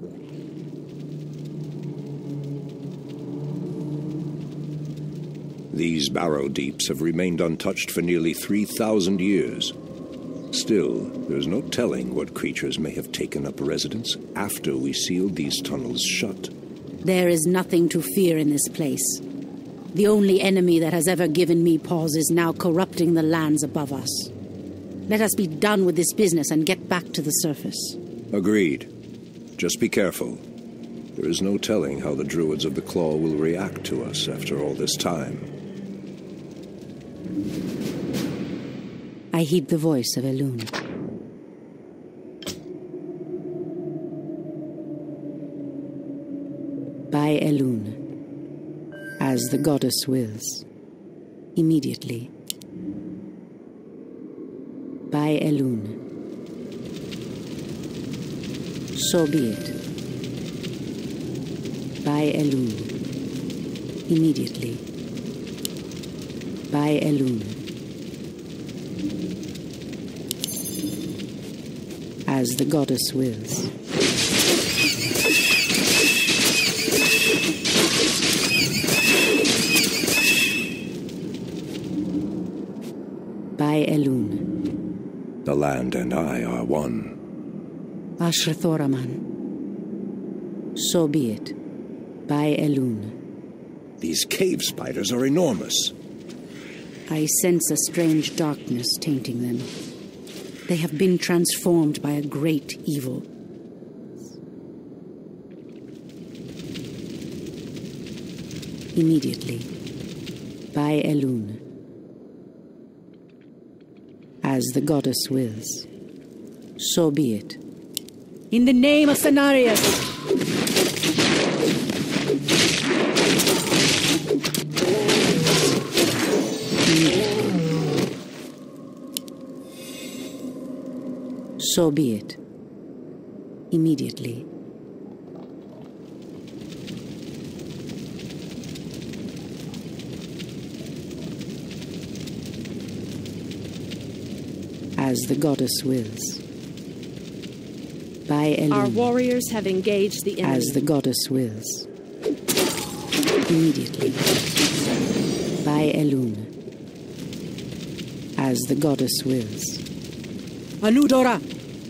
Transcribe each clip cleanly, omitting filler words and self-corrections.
These Barrow Deeps have remained untouched for nearly 3,000 years. Still, there's no telling what creatures may have taken up residence after we sealed these tunnels shut. There is nothing to fear in this place. The only enemy that has ever given me pause is now corrupting the lands above us. Let us be done with this business and get back to the surface. Agreed. Just be careful. There is no telling how the Druids of the Claw will react to us after all this time. I heed the voice of Elune. By Elune, as the goddess wills, immediately. By Elune, so be it. By Elune, immediately. By Elune, as the goddess wills. By Elune. The land and I are one. Ashra Thoraman. So be it. By Elune. These cave spiders are enormous. I sense a strange darkness tainting them. They have been transformed by a great evil. Immediately. By Elune. As the goddess wills. So be it. In the name of Cenarius! So be it. Immediately. As the goddess wills. By Elune. Our warriors have engaged the enemy. As the goddess wills. Immediately. By Elune. As the goddess wills. Anudora!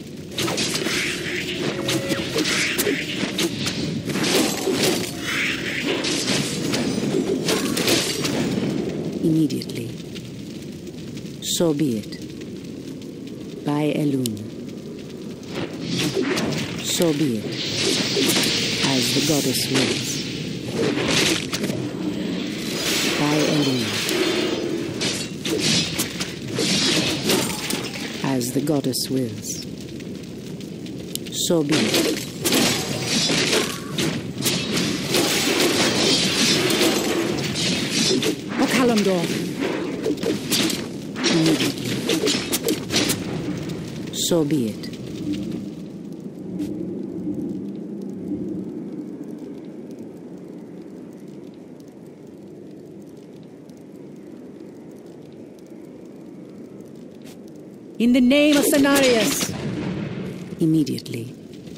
Immediately. So be it. By Elune. So be it. As the goddess wills. By Elune. As the goddess wills. So be it. O Kalimdor. Immediately. So be it. In the name of Cenarius! Immediately.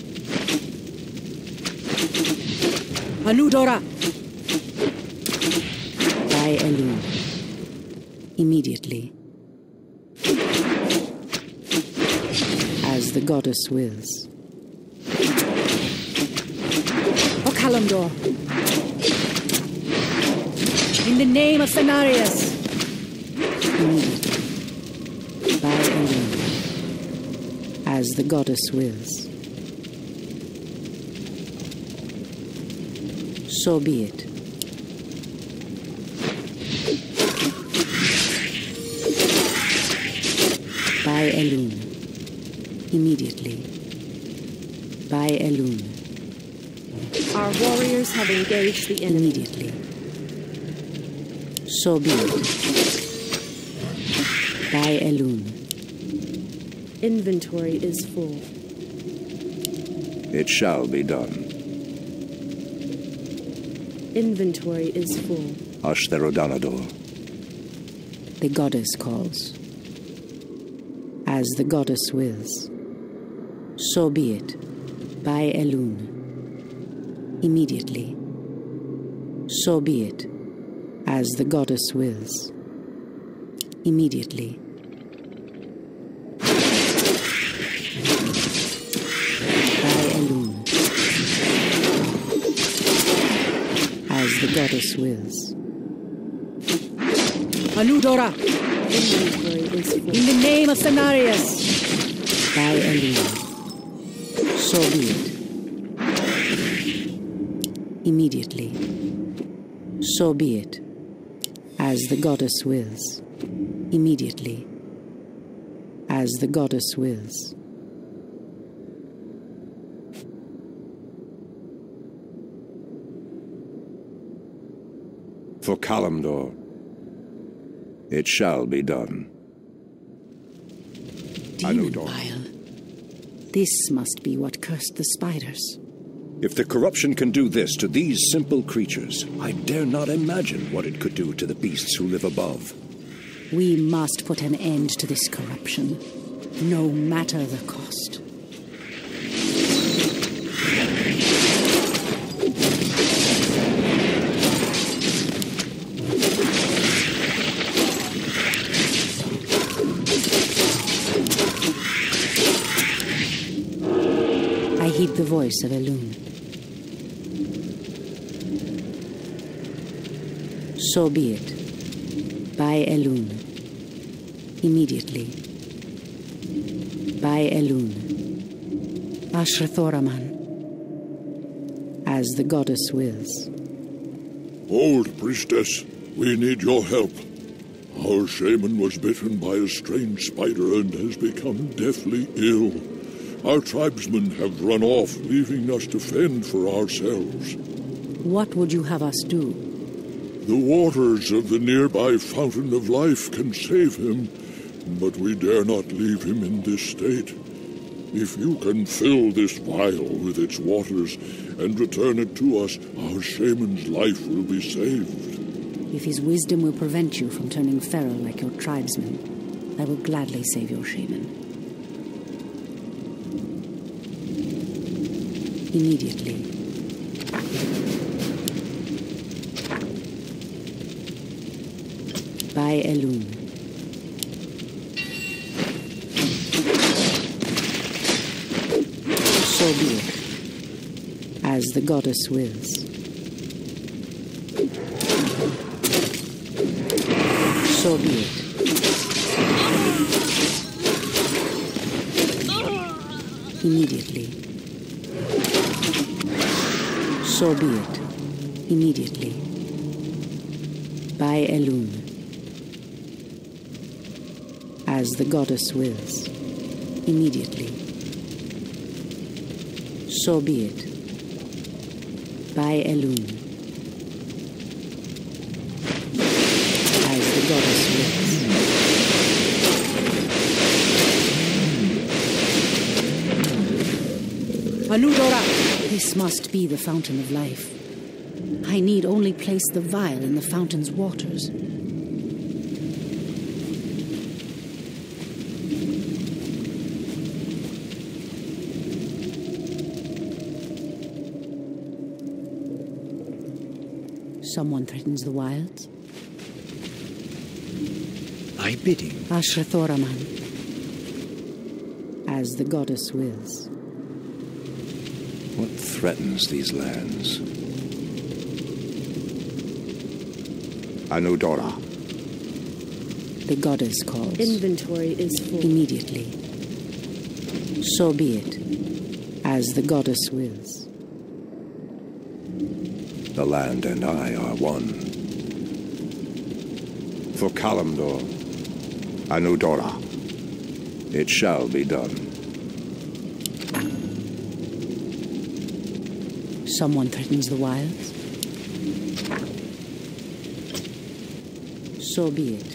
Anudora! By Elune. Immediately. As the goddess wills. O Kalimdor! In the name of Cenarius! Immediately. By Elune. As the goddess wills. So be it. By Elune. Immediately. By Elune. Our warriors have engaged the enemy. Immediately. So be it. By Elune. Inventory is full. It shall be done. Inventory is full. Ashtherodanador. The goddess calls. As the goddess wills. So be it. By Elune. Immediately. So be it, as the goddess wills. Immediately. By Elune. As the goddess wills. Aludora! In the name of Cenarius! By Elune. So be it. Immediately. So be it, as the goddess wills. Immediately. As the goddess wills. For Kalimdor, it shall be done. Demon Vial. This must be what cursed the spiders. If the corruption can do this to these simple creatures, I dare not imagine what it could do to the beasts who live above. We must put an end to this corruption, no matter the cost. I heed the voice of Elune. So be it. By Elune. Immediately. By Elune. Ashrathoraman. As the goddess wills. Old priestess, we need your help. Our shaman was bitten by a strange spider and has become deathly ill. Our tribesmen have run off, leaving us to fend for ourselves. What would you have us do? The waters of the nearby Fountain of Life can save him, but we dare not leave him in this state. If you can fill this vial with its waters and return it to us, our shaman's life will be saved. If his wisdom will prevent you from turning feral like your tribesmen, I will gladly save your shaman. Immediately. By Elune. So be it, as the goddess wills. So be it. Immediately. So be it. Immediately. By Elune. As the goddess wills. Immediately. So be it. By Elune. As the goddess wills. Aludora! This must be the Fountain of Life. I need only place the vial in the fountain's waters. Someone threatens the wilds. I bid him. Ashrathoraman. As the goddess wills. What threatens these lands? Anudora. The goddess calls. Inventory is full. Immediately. So be it, as the goddess wills. The land and I are one. For Kalimdor, Anudora, it shall be done. Someone threatens the wilds. So be it.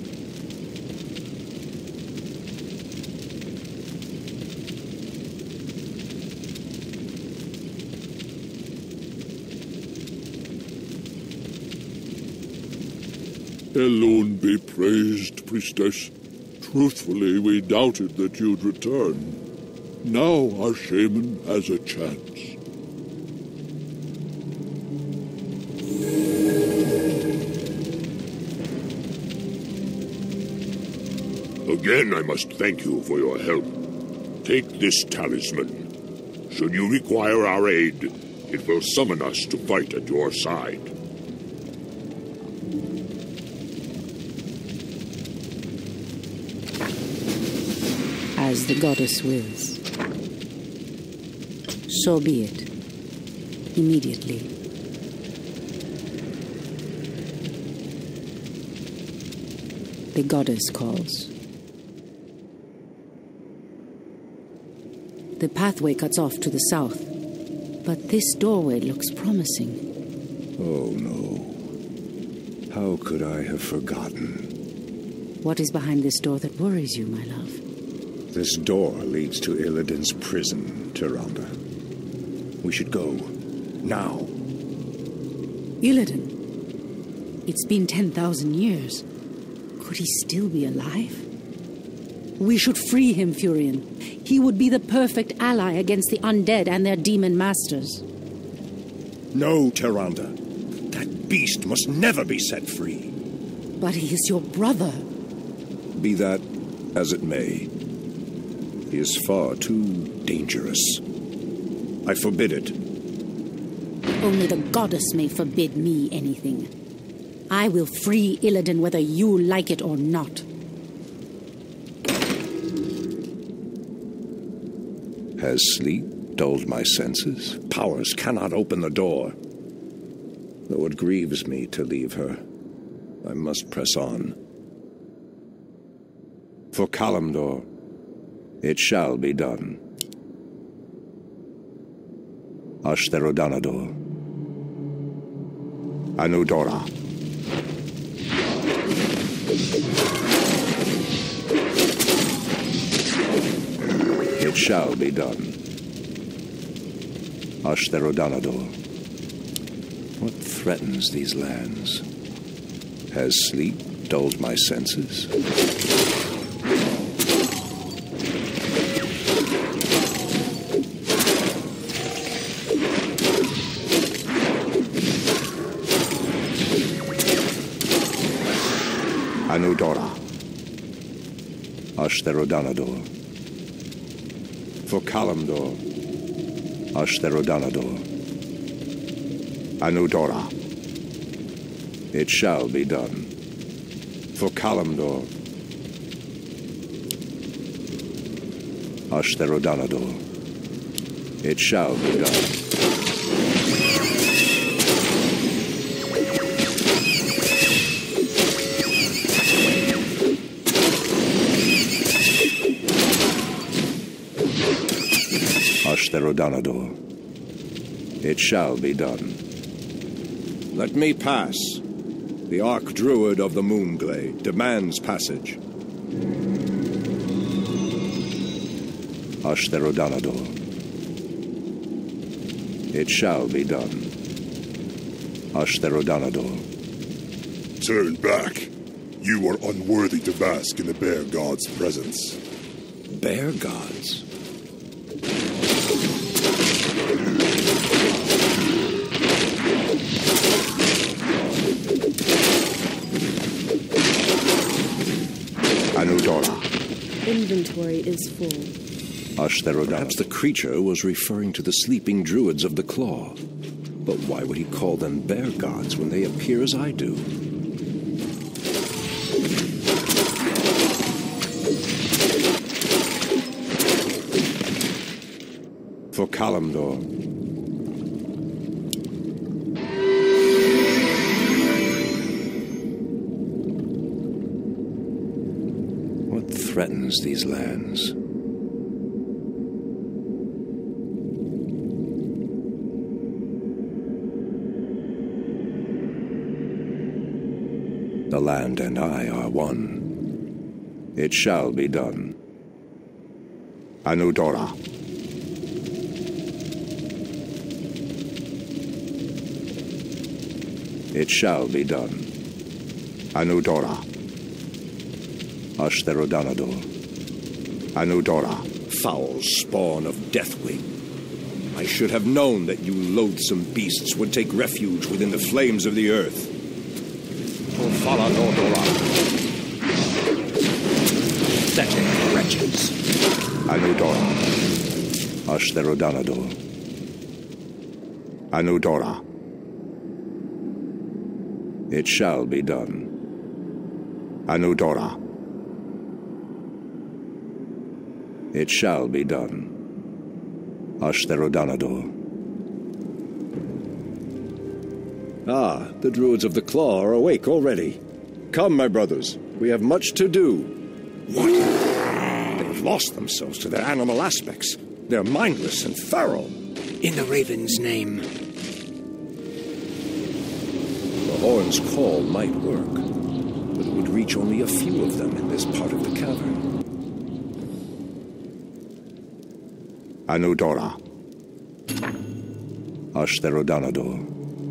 Elune be praised, priestess. Truthfully, we doubted that you'd return. Now our shaman has a chance. Again, I must thank you for your help. Take this talisman. Should you require our aid, it will summon us to fight at your side. As the goddess wills. So be it. Immediately. The goddess calls. The pathway cuts off to the south, but this doorway looks promising. Oh no. How could I have forgotten? What is behind this door that worries you, my love? This door leads to Illidan's prison, Tyrande. We should go. Now. Illidan? It's been 10,000 years. Could he still be alive? We should free him, Furion. He would be the perfect ally against the undead and their demon masters. No, Tyrande. That beast must never be set free. But he is your brother. Be that as it may. He is far too dangerous. I forbid it. Only the goddess may forbid me anything. I will free Illidan whether you like it or not. Has sleep dulled my senses? Powers cannot open the door. Though it grieves me to leave her, I must press on. For Kalimdor, it shall be done. Ashtherodanador. Anudora. It shall be done. Ashtherodanador. What threatens these lands? Has sleep dulled my senses? Anudora. Ashtherodanador. For Kalimdor. Ashtherodanador. Anudora. It shall be done. For Kalimdor. Ashtherodanador. It shall be done. Ashtherodanador. It shall be done. Let me pass. The Archdruid of the Moonglade demands passage. Ashtherodanador. It shall be done. Ashtherodanador. Turn back. You are unworthy to bask in the Bear God's presence. Bear Gods? Anudora. Inventory is full. Ashtherodanador. Perhaps the creature was referring to the sleeping druids of the Claw. But why would he call them bear gods when they appear as I do? For Kalimdor. What threatens these lands? The land and I are one. It shall be done. Anudora. It shall be done. Anudora. Ashtherodanador. Anudora. Foul spawn of Deathwing. I should have known that you loathsome beasts would take refuge within the flames of the earth. Pathetic wretches. Anudora. Ashtherodanador. Anudora. It shall be done. Anudora. It shall be done. Ashtherodanador. Ah, the Druids of the Claw are awake already. Come, my brothers, we have much to do. What? They've lost themselves to their animal aspects. They're mindless and feral. In the Raven's name. The horn's call might work, but it would reach only a few of them in this part of the cavern. Anudora. Ashtherodanador.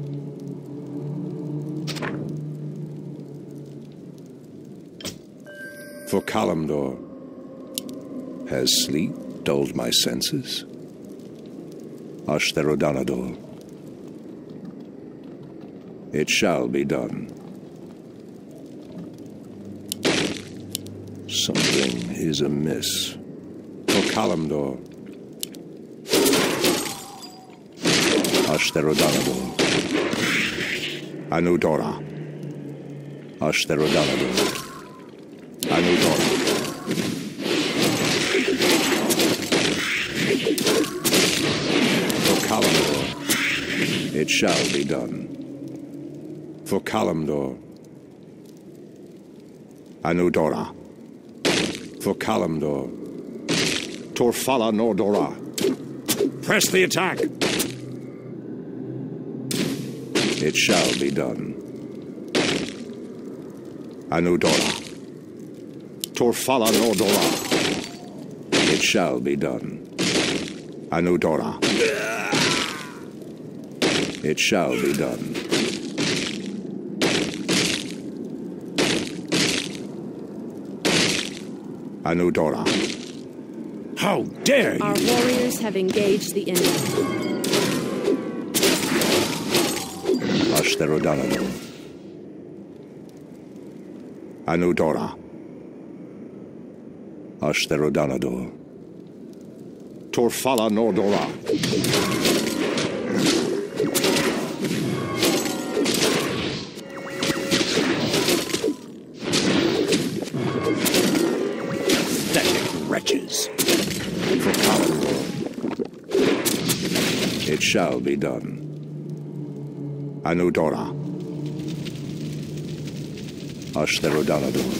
For Kalimdor. Has sleep dulled my senses? Ashtherodanador. It shall be done. Something is amiss. For Kalimdor. Ashtherodanador. Anudora. Ashtherodanador. Anudora. For Kalimdor. It shall be done. For Kalimdor. Anudora. For Kalimdor. Torfala Nordora. Press the attack! It shall be done. Anudora. Torfala Nordora. It shall be done. Anudora. It shall be done. Anudora. How dare you! Our warriors have engaged the enemy. Ashtherodanador. Anudora. Ashtherodanador. Torfala Nordora. Pathetic wretches. For Kalimdor. It shall be done. Anudora. Ashtherodanador.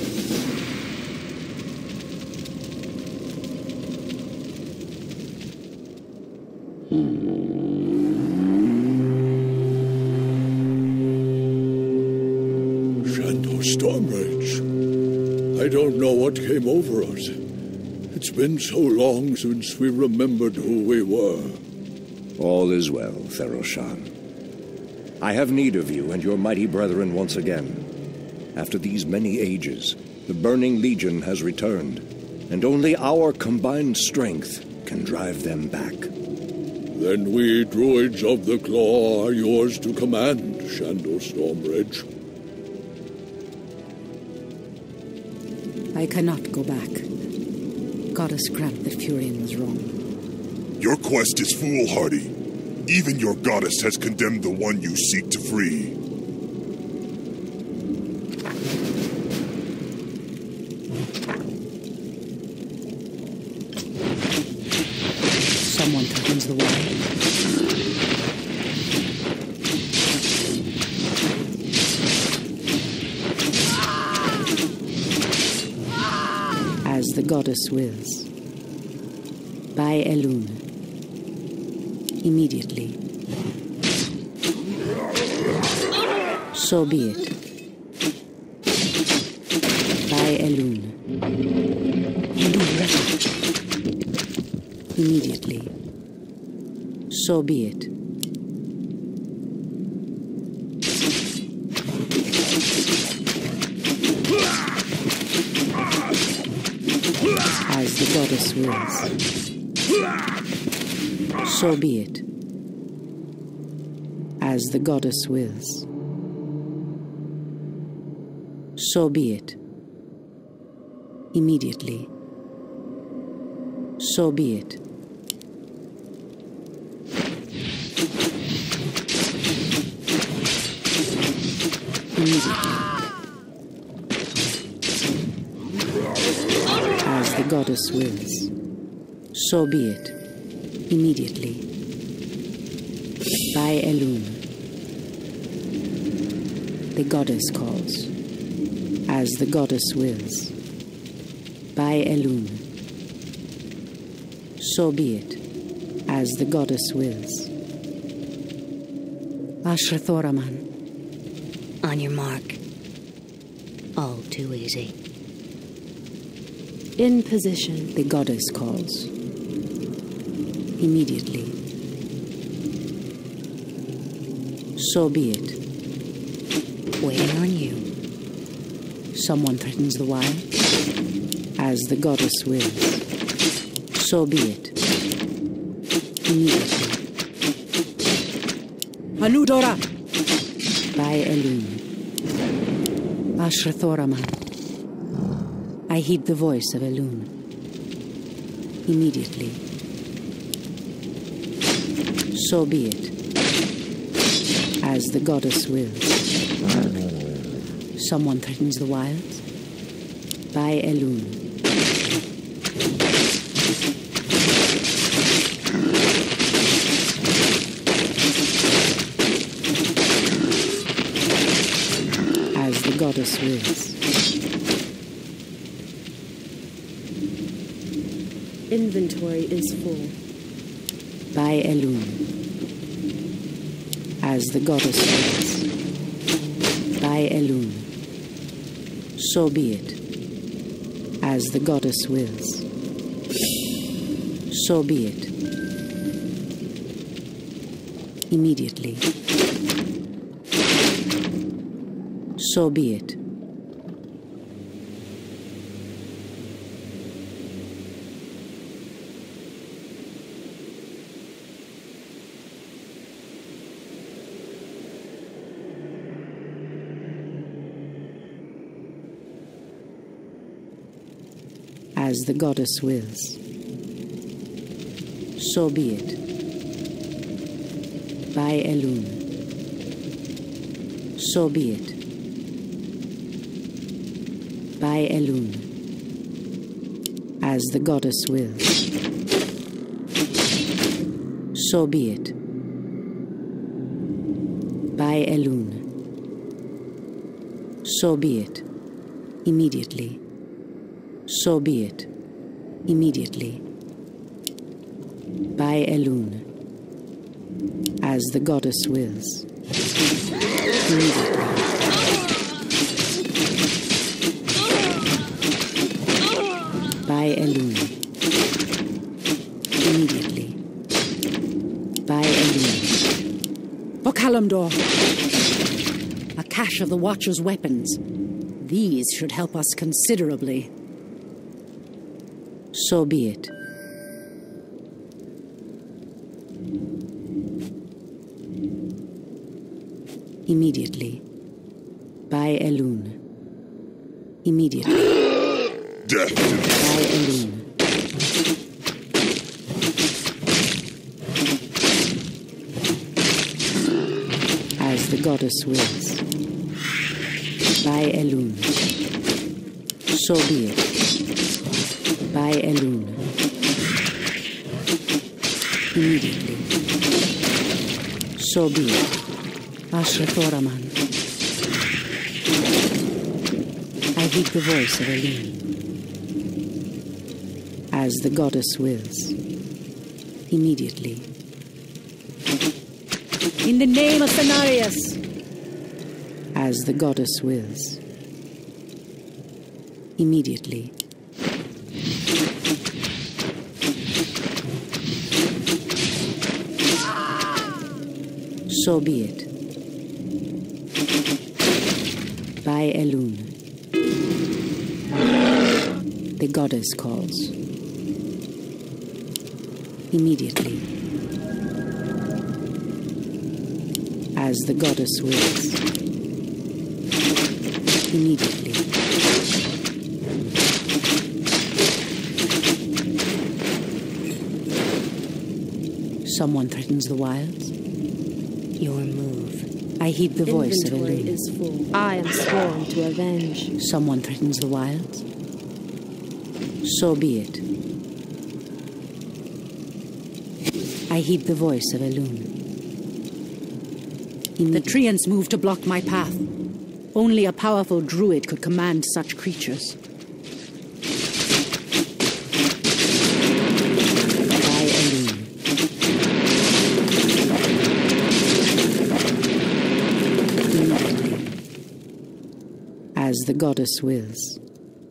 Shandor Stormrage. I don't know what came over us. It's been so long since we remembered who we were. All is well, Theroshan. I have need of you and your mighty brethren once again. After these many ages, the Burning Legion has returned, and only our combined strength can drive them back. Then we Druids of the Claw are yours to command, Shandor Stormrage. I cannot go back. Goddess grant that Furion was wrong. Your quest is foolhardy. Even your goddess has condemned the one you seek to free. Someone touches the wall. As the goddess wills. By Elune. Immediately. So be it. By Elune. Immediately. So be it. As the goddess wills. So be it. As the goddess wills. So be it. Immediately. So be it. Immediately. As the goddess wills. So be it. Immediately. By Elune. The goddess calls. As the goddess wills. By Elune. So be it. As the goddess wills. Ashrathoraman. On your mark. All too easy. In position. The goddess calls. Immediately. So be it. Waiting on you. Someone threatens the wild. As the goddess wills. So be it. Immediately. Anudora! By Elune. Ashrathoraman. I heed the voice of Elune. Immediately. So be it. As the goddess wills. Someone threatens the wilds. By Elune. As the goddess wills. Inventory is full. By Elune. As the goddess wills. By Elune. So be it. As the goddess wills. So be it. Immediately. So be it. As the goddess wills. So be it. By Elune. So be it. By Elune. As the goddess wills. So be it. By Elune. So be it. Immediately. So be it. Immediately. By Elune. As the goddess wills. Immediately. By Elune. Immediately. By Elune. For Kalimdor. A cache of the Watcher's weapons. These should help us considerably. So be it. Immediately. By Elune. Immediately. Death. By Elune. As the goddess wills. By Elune. So be it. By Elune. Immediately. So be it. Ashrathoraman. I heed the voice of Elune. As the goddess wills. Immediately. In the name of Cenarius. As the goddess wills. Immediately. So be it. By Elune. The goddess calls. Immediately. As the goddess wills. Immediately. Someone threatens the wilds. Your move. I heed the voice of Inventory Elune. is full. I am sworn to avenge. Someone threatens the wilds. So be it. I heed the voice of Elune. The Treants move to block my path. Only a powerful druid could command such creatures. By Elune. Immediately. As the goddess wills.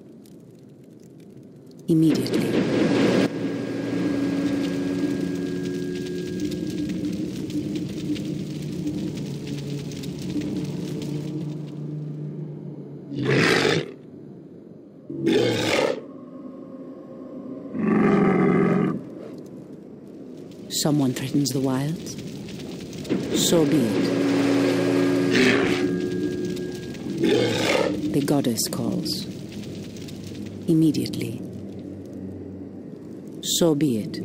Immediately. Someone threatens the wilds. So be it. The goddess calls. Immediately. So be it.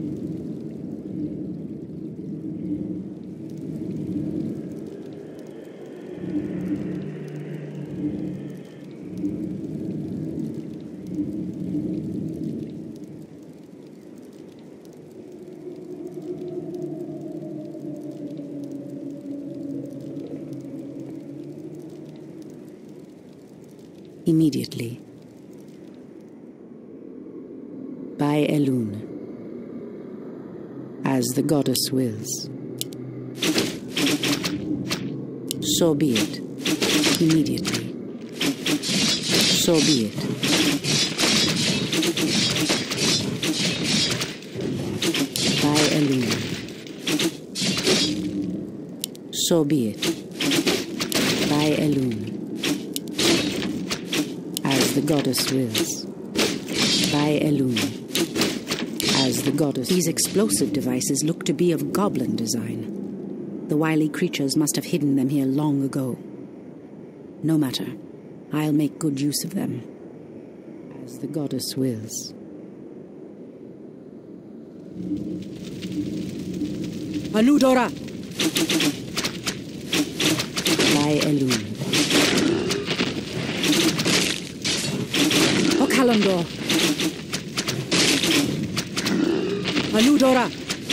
Immediately. By Elune. As the goddess wills. So be it. Immediately. So be it. By Elune. So be it. By Elune. As the goddess wills. By Elune. As the goddess. These explosive devices look to be of goblin design. The wily creatures must have hidden them here long ago. No matter. I'll make good use of them. As the goddess wills. Anudora! By Elune. Okalandor! Anudora!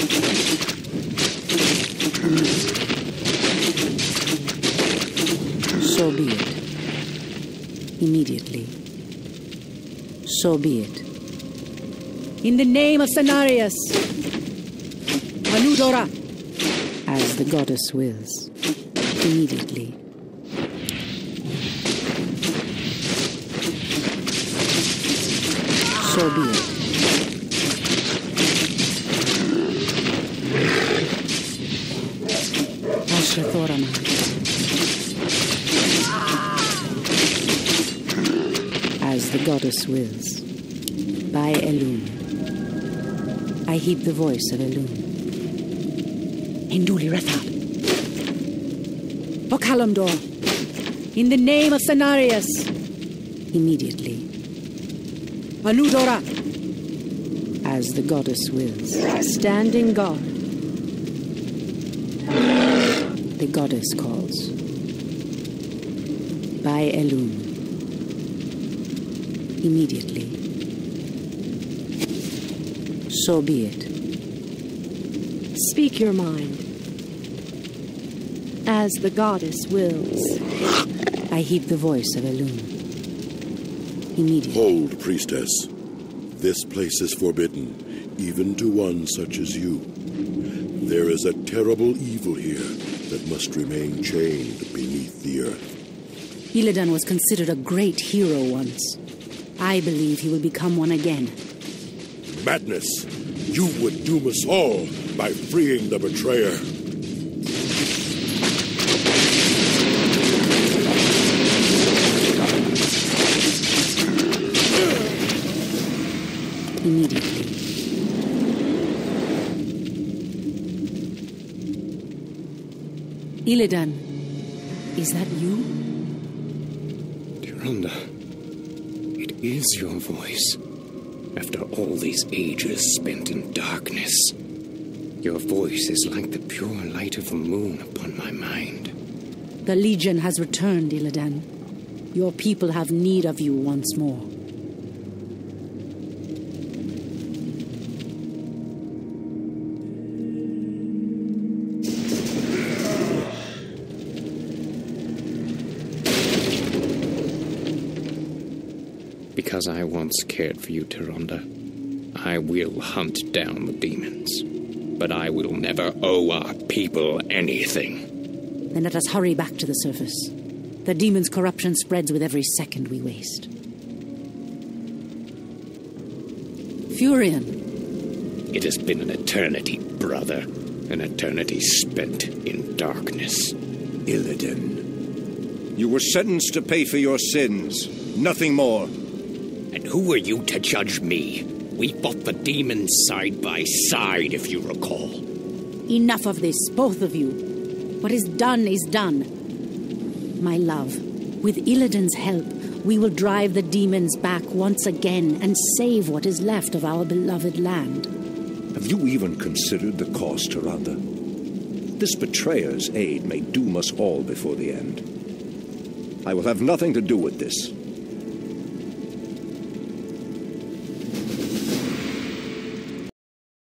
So be it. Immediately. So be it. In the name of Cenarius! Anudora! As the goddess wills. Immediately. So be it. Ashrathorama. As the goddess wills. By Elune. I heed the voice of Elune. Hinduli Rethad. Okalamdor. In the name of Cenarius. Immediately. Anudora. As the goddess wills. Standing guard. The goddess calls. By Elune. Immediately. So be it. Speak your mind. As the goddess wills. I heed the voice of Elune. Immediately. Hold, priestess. This place is forbidden, even to one such as you. There is a terrible evil here that must remain chained beneath the earth. Illidan was considered a great hero once. I believe he will become one again. Madness! You would doom us all by freeing the betrayer. Immediately. Illidan, is that you? Tyrande, it is your voice. After all these ages spent in darkness. Your voice is like the pure light of the moon upon my mind. The Legion has returned, Illidan. Your people have need of you once more. Because I once cared for you, Tyrande, I will hunt down the demons. But I will never owe our people anything. Then let us hurry back to the surface. The demon's corruption spreads with every second we waste. Furion. It has been an eternity, brother. An eternity spent in darkness. Illidan, you were sentenced to pay for your sins. Nothing more. And who are you to judge me? We fought the demons side by side, if you recall. Enough of this, both of you. What is done is done. My love, with Illidan's help, we will drive the demons back once again and save what is left of our beloved land. Have you even considered the cost, Tyrande? This betrayer's aid may doom us all before the end. I will have nothing to do with this.